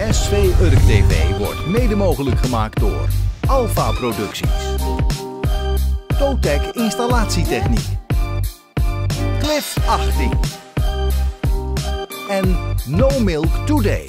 SV Urk TV wordt mede mogelijk gemaakt door Alpha Producties, Totec Installatietechniek, Cliff 18 en No Milk Today.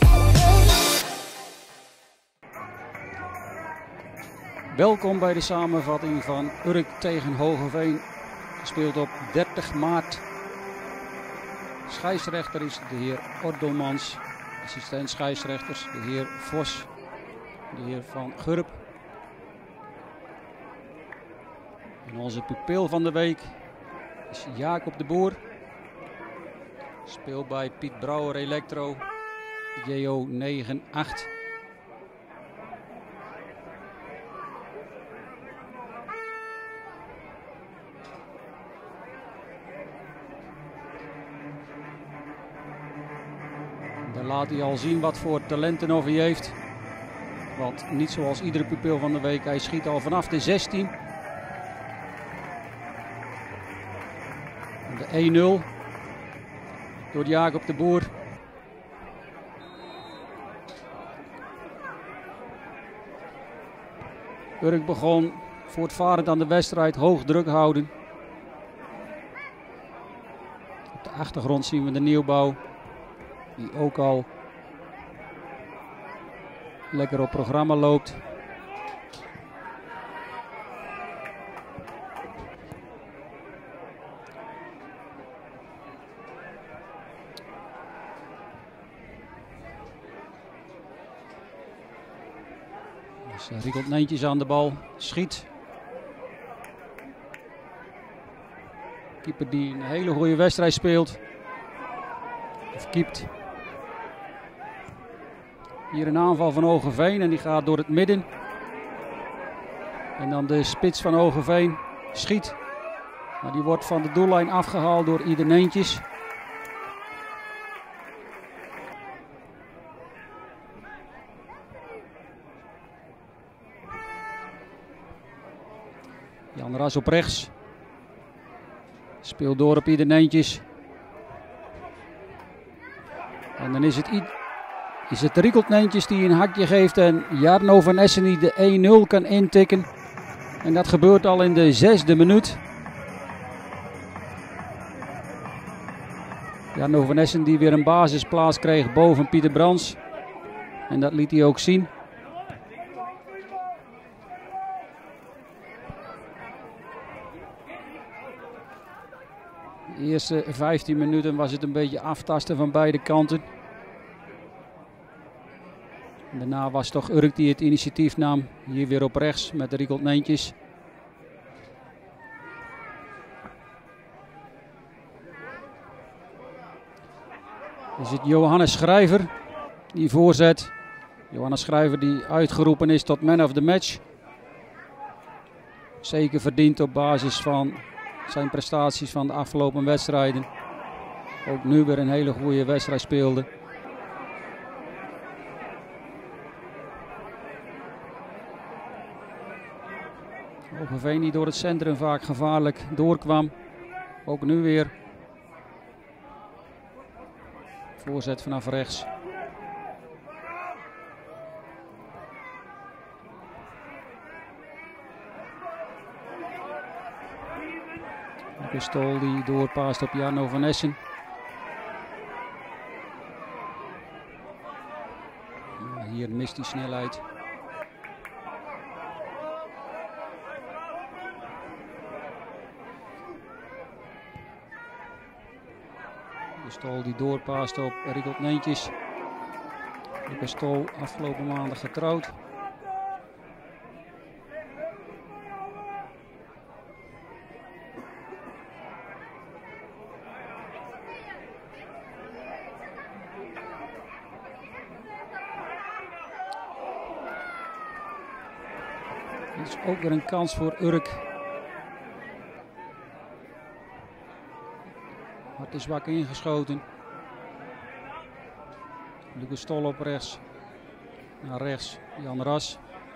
Welkom bij de samenvatting van Urk tegen Hogeveen. Gespeeld op 30 maart. Scheidsrechter is de heer Ordelmans. Assistent scheidsrechters de heer Vos, de heer Van Gurp. En onze pupil van de week is Jacob de Boer. Speelt bij Piet Brouwer Electro, JO 98. Daar laat hij al zien wat voor talenten hij heeft. Want niet zoals iedere pupil van de week, hij schiet al vanaf de 16. En de 1-0 door Jacob de Boer. Urk begon voortvarend aan de wedstrijd, hoog druk houden. Op de achtergrond zien we de nieuwbouw, die ook al lekker op programma loopt. Dus Riekelt netjes aan de bal, schiet. Keeper die een hele goede wedstrijd speelt. Of keept. Hier een aanval van Hogeveen en die gaat door het midden. En dan de spits van Hogeveen schiet. Maar die wordt van de doellijn afgehaald door Ieder Neentjes. Jan Ras op rechts. Speelt door op Ieder Neentjes. En dan is het Riekelt Neentjes die een hakje geeft en Jarno van Essen die de 1-0 kan intikken. En dat gebeurt al in de 6e minuut. Jarno van Essen die weer een basisplaats kreeg boven Pieter Brands. En dat liet hij ook zien. De eerste 15 minuten was het een beetje aftasten van beide kanten. En daarna was toch Urk die het initiatief nam. Hier weer op rechts met de Riekelt Neentjes. Is het Johannes Schrijver die voorzet. Johannes Schrijver die uitgeroepen is tot man of the match. Zeker verdiend op basis van zijn prestaties van de afgelopen wedstrijden. Ook nu weer een hele goede wedstrijd speelde. Hogeveen die door het centrum vaak gevaarlijk doorkwam. Ook nu weer. Voorzet vanaf rechts. De Stol die doorpaast op Jarno van Essen. Hier mist hij snelheid. De Stol die doorpaast op Riekelt Neentjes. De Stol afgelopen maanden getrouwd. Dit is ook weer een kans voor Urk. Maar het is zwak ingeschoten. Lucas Stol op rechts. Naar rechts, Jan Ras.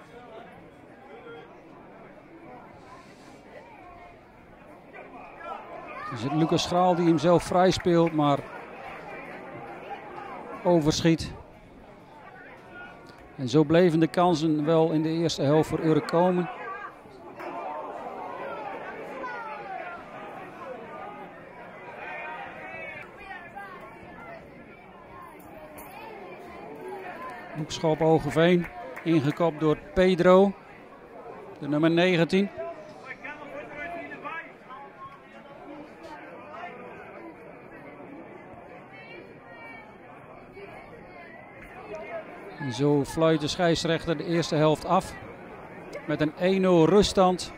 Is het Lucas Schraal die hem zelf vrij speelt, maar overschiet. En zo bleven de kansen wel in de eerste helft voor Urk komen. Hoekschop Hogeveen, ingekopt door Pedro, de nummer 19. En zo fluit de scheidsrechter de eerste helft af met een 1-0 ruststand.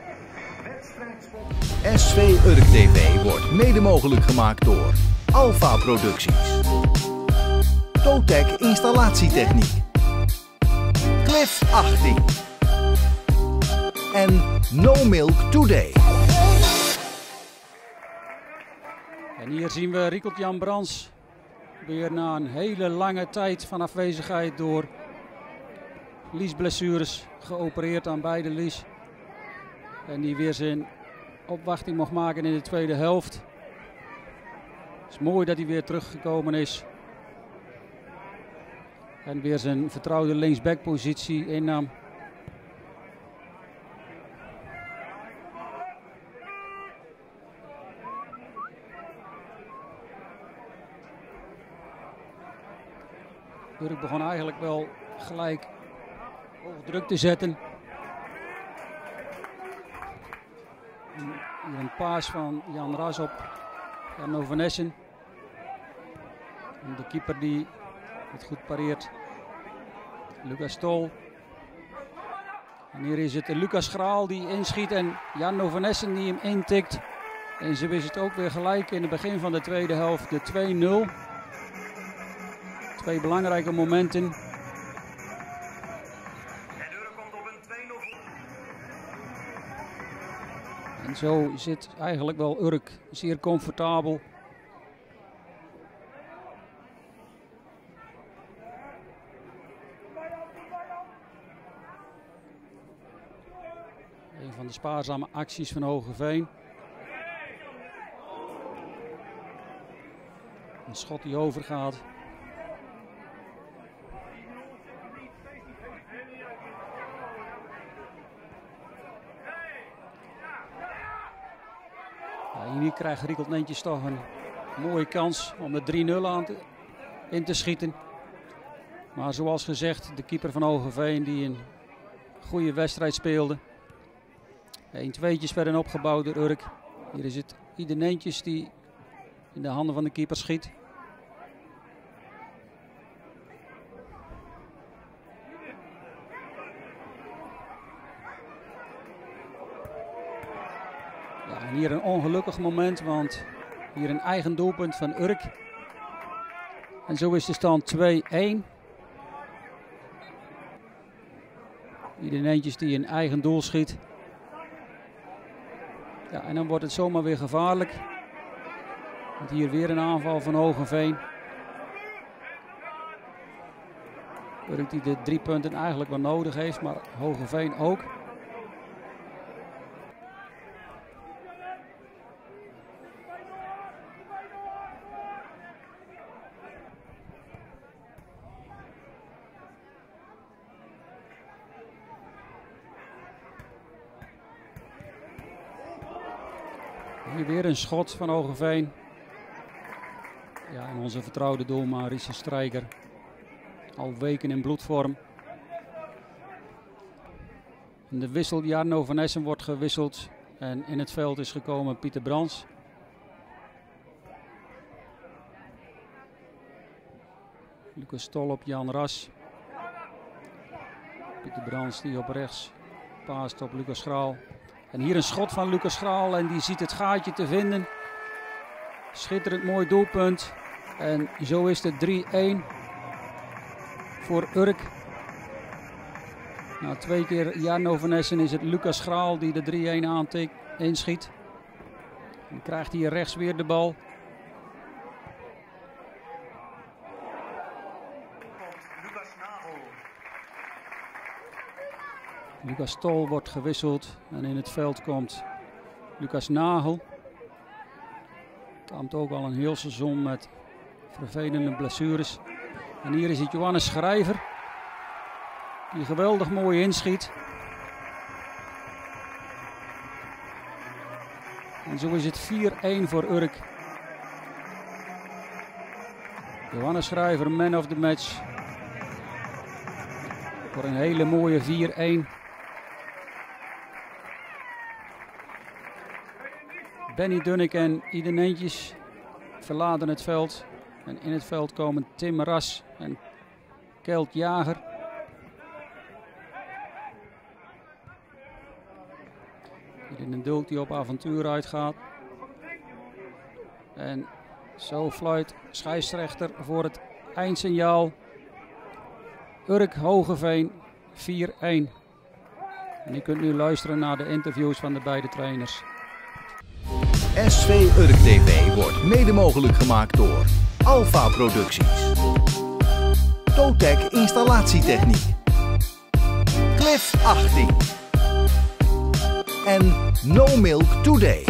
SV Urk TV wordt mede mogelijk gemaakt door Alpha Producties, Totec Installatietechniek, Cliff 18 en No Milk Today. En hier zien we Riekelt-Jan Brands weer na een hele lange tijd van afwezigheid door liesblessures, geopereerd aan beide lies. En die weer zijn opwachting mocht maken in de tweede helft. Het is mooi dat hij weer teruggekomen is. En weer zijn vertrouwde linksbackpositie innam. Urk begon eigenlijk wel gelijk hoog druk te zetten. Hier een paas van Jan Ras op Jan van Essen. En de keeper die het goed pareert, Lucas Stol. En hier is het Lucas Graal die inschiet en Jan van Essen die hem intikt. En zo is het ook weer gelijk in het begin van de tweede helft, de 2-0. Twee belangrijke momenten. En Urk komt op een 2-0. En zo zit eigenlijk wel Urk zeer comfortabel. Een van de spaarzame acties van Hogeveen. Een schot die overgaat. Hier krijgt Riekelt netjes toch een mooie kans om de 3-0 in te schieten. Maar zoals gezegd, de keeper van Hogeveen die een goede wedstrijd speelde. 1-2'tjes werden opgebouwd door Urk. Hier is het ieder Neentjes die in de handen van de keeper schiet. Ja, en hier een ongelukkig moment, want hier een eigen doelpunt van Urk. En zo is de stand 2-1. Ieder Neentjes die een eigen doel schiet. Ja, en dan wordt het zomaar weer gevaarlijk. Want hier weer een aanval van Hogeveen. Urk die de 3 punten eigenlijk wel nodig heeft, maar Hogeveen ook. Hier weer een schot van Hogeveen. Ja, en onze vertrouwde doelman Richard Strijker. Al weken in bloedvorm. En de wissel Jarno van Essen wordt gewisseld. En in het veld is gekomen Pieter Brands. Lucas Stol op Jan Ras. Pieter Brands die op rechts paast op Lucas Graal. En hier een schot van Lucas Graal en die ziet het gaatje te vinden. Schitterend mooi doelpunt. En zo is het 3-1 voor Urk. Na 2 keer Jarno van Essen is het Lucas Graal die de 3-1 inschiet. En krijgt hier rechts weer de bal. Lucas Stol wordt gewisseld en in het veld komt Lucas Nagel. Kampt ook al een heel seizoen met vervelende blessures. En hier is het Johannes Schrijver. die geweldig mooi inschiet. En zo is het 4-1 voor Urk. Johannes Schrijver, man of the match. Voor een hele mooie 4-1. Benny Dunnik en Iden Eentjes verlaten het veld. En in het veld komen Tim Ras en Kelt Jager. Iden Dulk die op avontuur uitgaat. En zo fluit scheidsrechter voor het eindsignaal. Urk Hogeveen 4-1. En je kunt nu luisteren naar de interviews van de beide trainers. SV Urk TV wordt mede mogelijk gemaakt door Alpha Producties, Totec Installatietechniek, Cliff 18 en No Milk Today.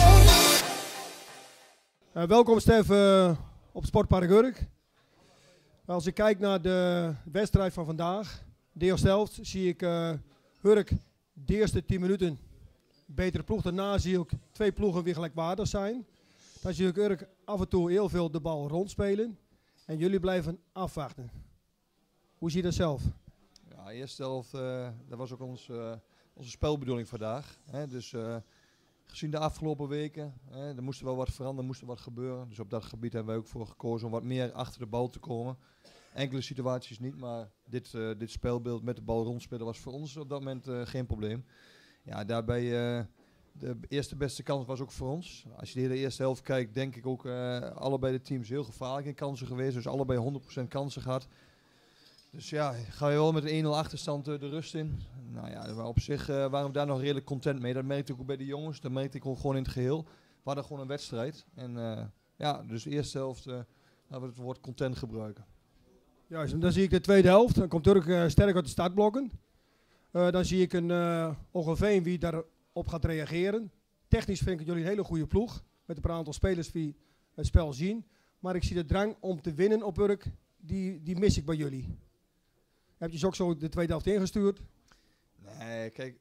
Welkom Stef op Sportpark Urk. Als ik kijk naar de wedstrijd van vandaag, de eerste helft, zie ik Urk de eerste 10 minuten betere ploeg. Daarna zie ik 2 ploegen weer gelijkwaardig zijn. Dan zie ik Urk af en toe heel veel de bal rondspelen. En jullie blijven afwachten. Hoe zie je dat zelf? Ja, de eerste helft, dat was ook onze spelbedoeling vandaag. Hè. Dus gezien de afgelopen weken, er moest wel wat veranderen, moest er wat gebeuren. Dus op dat gebied hebben wij ook voor gekozen om wat meer achter de bal te komen. Enkele situaties niet, maar dit spelbeeld met de bal rondspelen was voor ons op dat moment geen probleem. Ja, daarbij de eerste beste kans was ook voor ons. Als je de hele eerste helft kijkt, denk ik ook allebei de teams heel gevaarlijk in kansen geweest. Dus allebei 100% kansen gehad. Dus ja, ga je wel met een 1-0 achterstand de rust in. Nou ja, op zich waren we daar nog redelijk content mee. Dat merkte ik ook bij de jongens. Dat merkte ik ook gewoon in het geheel. We hadden gewoon een wedstrijd. En ja, dus de eerste helft laten we het woord content gebruiken. Juist, dan zie ik de tweede helft. Dan komt Urk sterk uit de startblokken. Dan zie ik een Hogeveen wie daarop gaat reageren. Technisch vind ik het jullie een hele goede ploeg. Met een paar aantal spelers die het spel zien. Maar ik zie de drang om te winnen op Urk, die mis ik bij jullie. Heb je ze ook zo de tweede helft ingestuurd? Nee, kijk,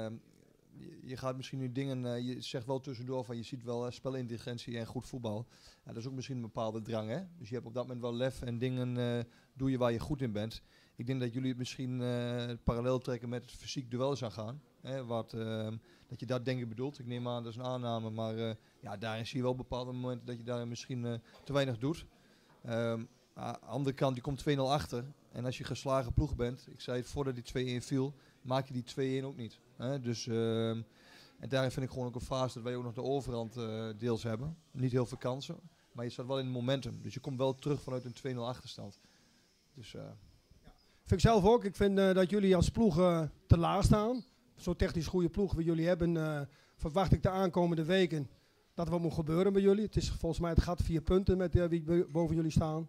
je gaat misschien nu dingen, je zegt wel tussendoor van je ziet wel spelintelligentie en goed voetbal. Ja, dat is ook misschien een bepaalde drang, hè. Dus je hebt op dat moment wel lef en dingen doe je waar je goed in bent. Ik denk dat jullie het misschien parallel trekken met het fysiek duel zou gaan. Hè, dat je dat denk ik bedoelt. Ik neem aan, dat is een aanname, maar ja, daarin zie je wel bepaalde momenten dat je daar misschien te weinig doet. Aan de andere kant, je komt 2-0 achter. En als je geslagen ploeg bent, ik zei het voordat die 2-1 viel, maak je die 2-1 ook niet. Hè? Dus, en daarin vind ik gewoon ook een fase dat wij ook nog de overhand deels hebben. Niet heel veel kansen, maar je staat wel in het momentum. Dus je komt wel terug vanuit een 2-0 achterstand. Dus, Vind ik zelf ook. Ik vind dat jullie als ploeg te laag staan. Zo'n technisch goede ploeg wie jullie hebben, verwacht ik de aankomende weken dat er wat moet gebeuren bij jullie. Het is volgens mij het gat 4 punten met wie boven jullie staan.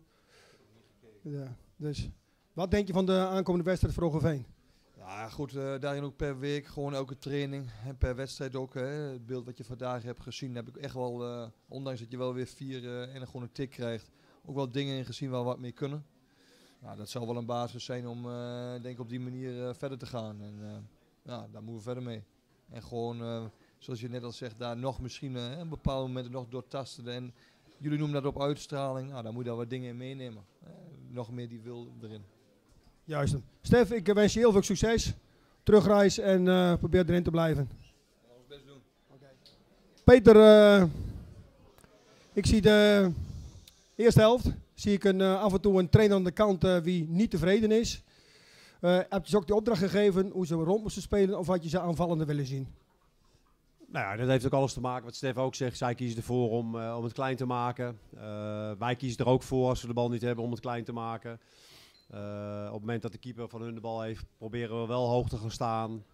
Ja, dus wat denk je van de aankomende wedstrijd voor Hogeveen? ja goed, daarin ook per week, gewoon elke training en per wedstrijd ook. Hè, het beeld wat je vandaag hebt gezien, heb ik echt wel, ondanks dat je wel weer 4 en gewoon een tik krijgt, ook wel dingen in gezien waar we wat mee kunnen. Nou, dat zal wel een basis zijn om denk ik op die manier verder te gaan. En ja, daar moeten we verder mee. En gewoon, zoals je net al zegt, daar nog misschien op bepaalde momenten nog doortasten. En jullie noemen dat op uitstraling. Nou, daar moet je daar wat dingen in meenemen. Nog meer die wil erin. Juist. Stef, ik wens je heel veel succes. Terugreis en probeer erin te blijven. We gaan ons best doen. Okay. Peter, ik zie de eerste helft. Zie ik af en toe een trainer aan de kant wie niet tevreden is. Heb je ze ook de opdracht gegeven hoe ze rond moesten spelen of had je ze aanvallender willen zien? Nou ja, dat heeft ook alles te maken wat Stef ook zegt. Zij kiezen ervoor om het klein te maken. Wij kiezen er ook voor als we de bal niet hebben om het klein te maken. Op het moment dat de keeper van hun de bal heeft, proberen we wel hoog te gaan staan.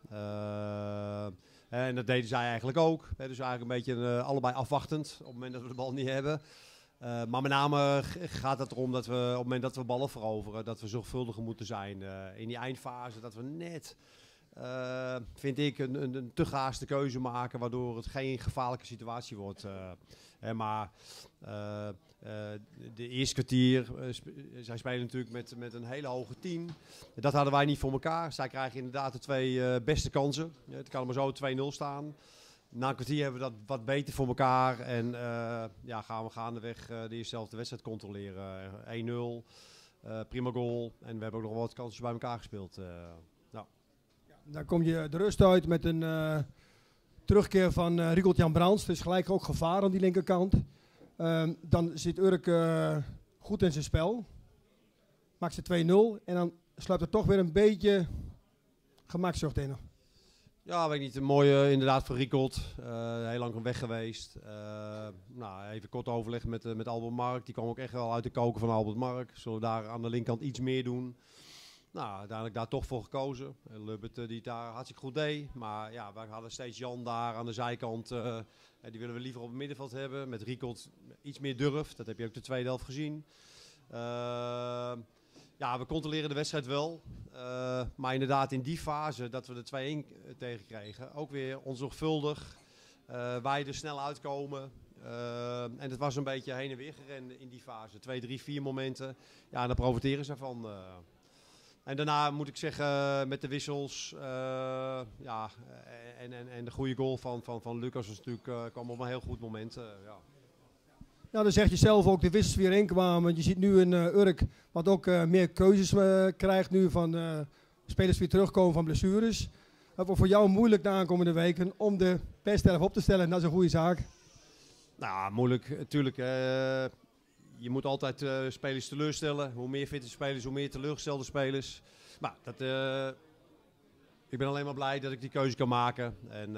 En dat deden zij eigenlijk ook. Dus eigenlijk een beetje allebei afwachtend op het moment dat we de bal niet hebben. Maar met name gaat het erom dat we op het moment dat we ballen veroveren, dat we zorgvuldiger moeten zijn. In die eindfase dat we net, vind ik, een te gehaaste keuze maken, waardoor het geen gevaarlijke situatie wordt. Maar De eerste kwartier, zij spelen natuurlijk met een hele hoge 10. Dat hadden wij niet voor elkaar. Zij krijgen inderdaad de 2 beste kansen. Het kan maar zo 2-0 staan. Na een kwartier hebben we dat wat beter voor elkaar. En gaan we gaandeweg de eerste helft de wedstrijd controleren. 1-0, prima goal. En we hebben ook nog wat kansen bij elkaar gespeeld. Dan kom je de rust uit met een terugkeer van Rigolt-Jan Brands. Er is gelijk ook gevaar aan die linkerkant. Dan zit Urk goed in zijn spel. Maakt ze 2-0 en dan sluipt er toch weer een beetje gemakzucht in. Ja, weet ik niet. Een mooie inderdaad voor Ricolt. Heel lang weg geweest. Even kort overleg met Albert Mark. Die kwam ook echt wel uit de koken van Albert Mark. Zullen we daar aan de linkerkant iets meer doen? Nou, uiteindelijk daar toch voor gekozen. Lubbert die het daar hartstikke goed deed. Maar ja, wij hadden steeds Jan daar aan de zijkant. Die willen we liever op het middenveld hebben. Met Ricolt iets meer durf. Dat heb je ook de tweede helft gezien. We controleren de wedstrijd wel. Maar inderdaad in die fase dat we de 2-1 tegen kregen. Ook weer onzorgvuldig. Wij er snel uitkomen. En het was een beetje heen en weer gerend in die fase. 2, 3, 4 momenten. Ja, en daar profiteren ze van. En daarna moet ik zeggen, met de wissels en de goede goal van Lucas was natuurlijk, kwam op een heel goed moment. Nou, dan zeg je zelf ook, de wissels weer inkwamen. Je ziet nu een Urk wat ook meer keuzes krijgt nu van spelers weer terugkomen van blessures. Het wordt voor jou moeilijk de aankomende weken om de beste elf op te stellen. Dat is een goede zaak. Nou, moeilijk natuurlijk. Je moet altijd spelers teleurstellen. Hoe meer fitte spelers, hoe meer teleurgestelde spelers. Maar ik ben alleen maar blij dat ik die keuze kan maken. En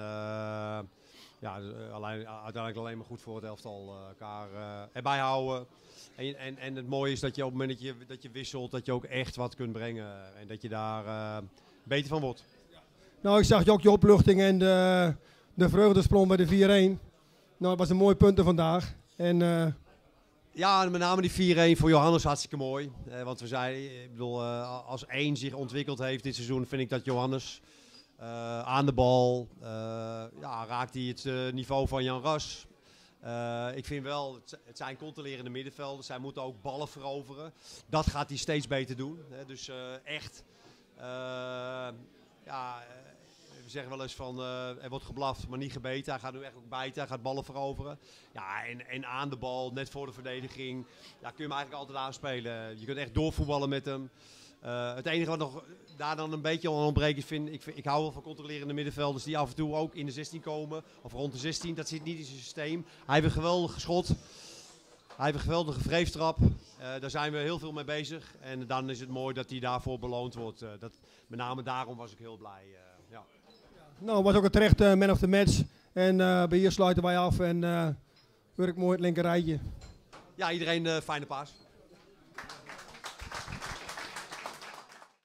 uiteindelijk alleen maar goed voor het elftal elkaar erbij houden. En het mooie is dat je op het moment dat je wisselt, dat je ook echt wat kunt brengen. En dat je daar beter van wordt. Nou, ik zag je ook je opluchting en de vreugdesprong bij de 4-1. Nou, dat was een mooi punt vandaag. En... Ja, met name die 4-1 voor Johannes hartstikke mooi. Want we zeiden, als één zich ontwikkeld heeft dit seizoen, vind ik dat Johannes aan de bal raakt hij het niveau van Jan Ras. Ik vind wel, het zijn controlerende middenvelders. Zij moeten ook ballen veroveren. Dat gaat hij steeds beter doen. Dus echt, we zeggen wel eens van, er wordt geblaft, maar niet gebeten. Hij gaat nu echt ook bijten, hij gaat ballen veroveren. Ja, en aan de bal, net voor de verdediging, kun je hem eigenlijk altijd aanspelen. Je kunt echt doorvoetballen met hem. Het enige wat nog daar dan een beetje aan ontbreekt is, ik hou wel van controlerende middenvelders die af en toe ook in de 16 komen. Of rond de 16, dat zit niet in zijn systeem. Hij heeft een geweldig schot. Hij heeft een geweldige wreeftrap. Daar zijn we heel veel mee bezig. En dan is het mooi dat hij daarvoor beloond wordt. Met name daarom was ik heel blij. Nou, was ook een terecht man of the match. En bij hier sluiten wij af en Urk mooi het linker rijtje. Ja, iedereen fijne paas.